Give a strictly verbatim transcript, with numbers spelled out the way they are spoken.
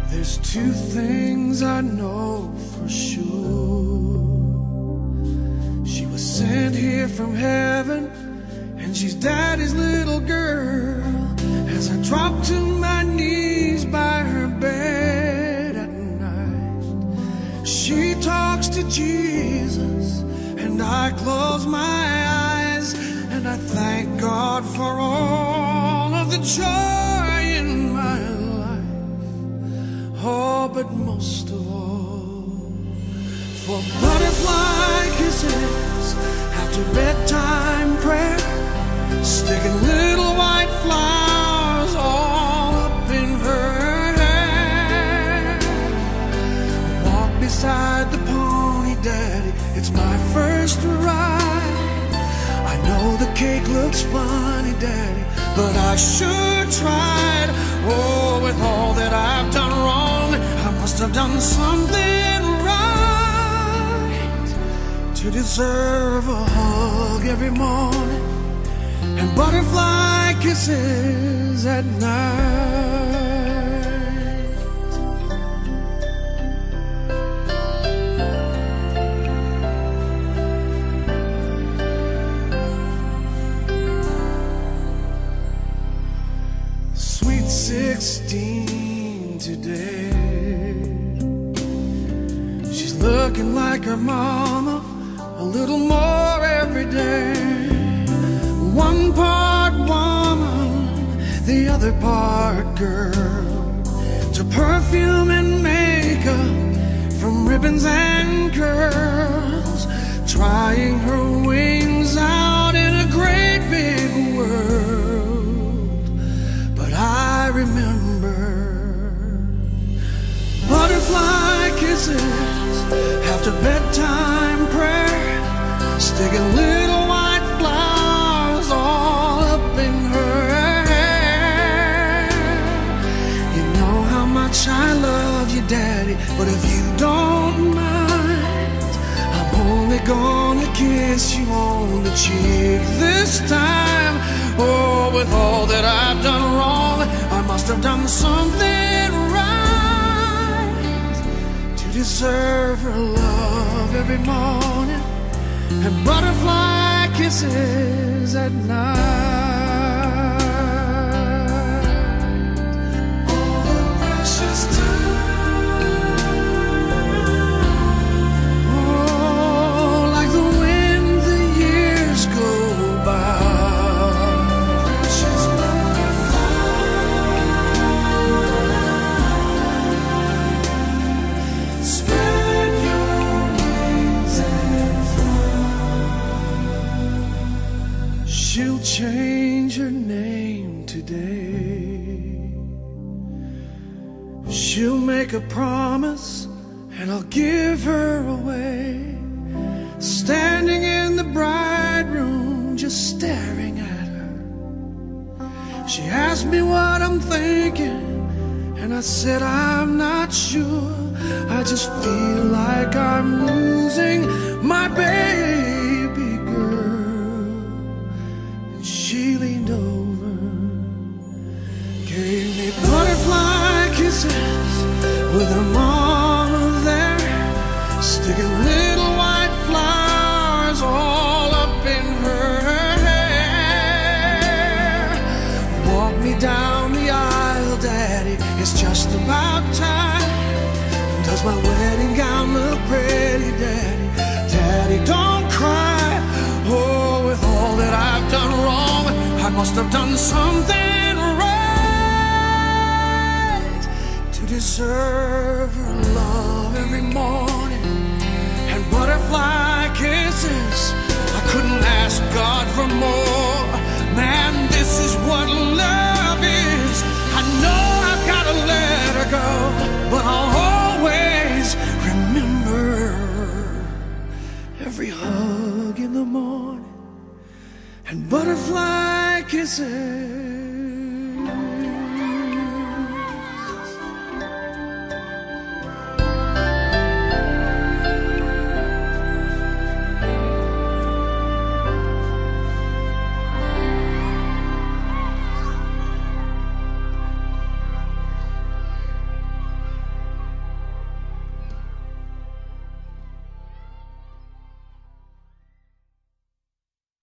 There's two things I know for sure. She was sent here from heaven, and she's Daddy's little girl. As I drop to my knees by her bed at night, she talks to Jesus, and I close my eyes, and I thank God for all of the joy in my life. Oh, but most of all, for butterfly kisses after bedtime prayer, sticking little white flowers all up in her hair. Walk beside the pony, Daddy, it's my first ride. I know the cake looks funny, Daddy, but I sure tried. Oh, with all that I've done wrong, I must have done something right to deserve a hug every morning and butterfly kisses at night. Sweet sixteen today, she's looking like her mama a little more every day. One part woman, the other part girl. To perfume and makeup, from ribbons and curls, trying her wings out in a great big world. But I remember butterfly kisses after bedtime prayer, sticking little white flowers all up in her hair. You know how much I love you, Daddy, but if you don't mind, I'm only gonna kiss you on the cheek this time. Oh, with all that I've done wrong, I must have done something right to deserve her love every morning and butterfly kisses at night. All the precious time, oh, like the wind the years go by. Precious butterfly, spread your wings and fly. She'll change her name today. She'll make a promise, and I'll give her away. Standing in the bride room, just staring at her, she asked me what I'm thinking, and I said I'm not sure. I just feel like I'm losing my baby girl. And she leaned over, gave me butterfly kisses with her mama there, sticking little white flowers all up in her hair. Walk me down the aisle, Daddy, it's just about time. Does my wedding gown look pretty, Daddy? Daddy, don't cry. Oh, with all that I've done wrong, I must have done something right to deserve her love every morning and butterfly kisses. I couldn't ask God for more. Man, this is what love is. I know I've got to let her go, but I'll always remember every hug in the morning and butterfly kisses